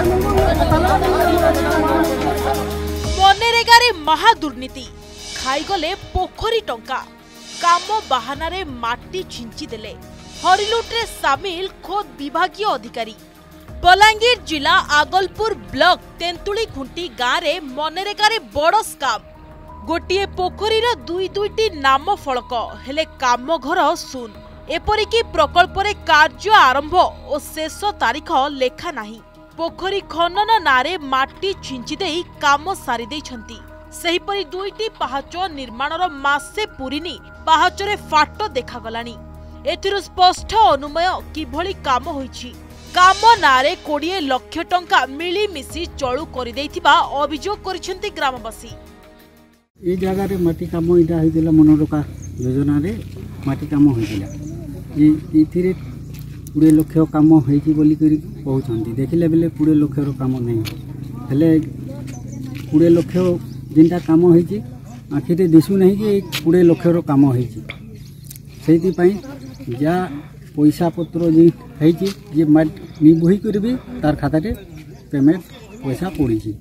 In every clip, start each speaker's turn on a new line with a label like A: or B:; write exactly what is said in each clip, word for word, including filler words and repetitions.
A: मनरेगारे महादुर्नीति खाईगले पोखरी टंका काम बाहानारे माटी छिंची देले हरिलुट्रे सामिल खोद विभागीय अधिकारी। बलांगीर जिला आगलपुर ब्लॉक तेंतुली खुंटी गाँव रे मनरेगारे बड़ स्काम। गोटे पोखरीर दुई दुईटी नाम फलक हेले काम घर सुन एपरिकी प्रकल्प रे कार्य आरंभ और शेष तारीख लेखा नाही। पोखरी खनन नारे माटी छिंची देई काम सारी देइछंती। सेहिपरि दुईटी पाहाच निर्माणर मासे पुरिनी पाहाचरे फाट देखागलानी। एथिरु स्पष्ट अनुमय किभଳି काम होईछि। काम नारे कोड़े लाख टंका मिलीमिशी चलू कर अभियोग करिसेंती ग्रामवासी।
B: ये जगह रे माटी काम इटा होइतिला मनरेगा योजना रे माटी काम होइतिला। ये इथिरे पूरे लाख काम होइछि बोली करी कहउछंती। देखिले बेले पूरे लाख रो काम नहीं हेले पूरे लाख जिनटा काम होइछि आखिरे दिसु नहीं कि पूरे लाख रो काम होइछि। सेति पई जा पैसा पत्र जी होइछि जे माटी बोही करबी तार खाता रे पेमेंट पैसा पड़ी।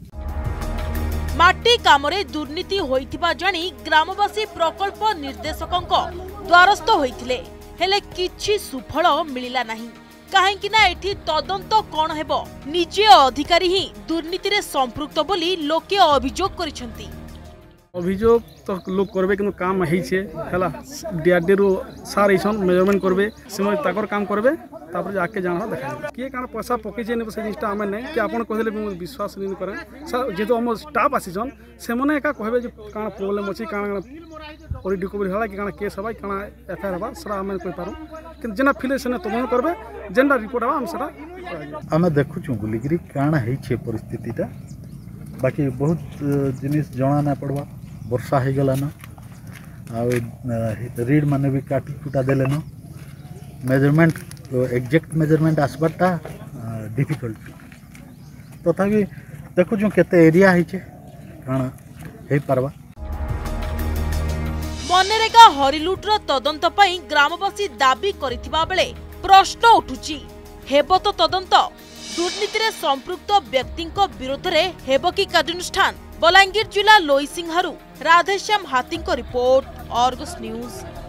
A: माटी कामरे दुर्नीति होइथिबा जानी ग्रामवासी प्रकल्प निर्देशकंक द्वारस्थ होइथिले हेले किछि सुफल मिलिला नाही। काहेकि ना एठी तदंत कोन हेबो निजे अधिकारी ही दुर्नीति रे संपृक्त बोली लोके अभियोग करिसेंती।
C: अभियोग तो लोग करबे कि काम हेइछे हला डीआरडी रो सार इसन मेजरमेंट करबे समय ताकर काम करबे तापर जाके जाना देखा किए काना पैसा पके जे ने से जिनिसटा हमें नहीं कि आपण कहले विश्वास नहीं करे सर जे तो हम स्टाफ आसीजन से मने एका कहबे जे काना प्रॉब्लम अछि काना और रिकवरी हला कि काना केस हबा काना एफआईआर हबा सरा हमें कोइ पारो कि जेना फिले से तमन करबे जेना रिपोर्ट हबा हम सरा
D: हम देखु छु गुलिगिरी काना हेइछे परिस्थितिटा। बाकी बहुत जिनिस जणा ना पड़वा वर्षा हो गला न रीड माने भी काटी कुटा देले न मेजरमेंट एग्जैक्ट मेजरमेंट आसबाटा डिफिकल्ट तथापि देखु जो केते एरिया हिचे काना हे परवा।
A: मनरेगा हरिलुट्र तदंत पई ग्रामवासी दाबी करिथिबा बेले प्रश्न उठुची हेबो तो तदंत दुर्नीति रे संपृक्त व्यक्ति विरोध में हेब कि कार्यानुष्ठान। बलांगीर जिला लोईसिंहारू राधेश्याम हाथी रिपोर्ट, आर्गस न्यूज।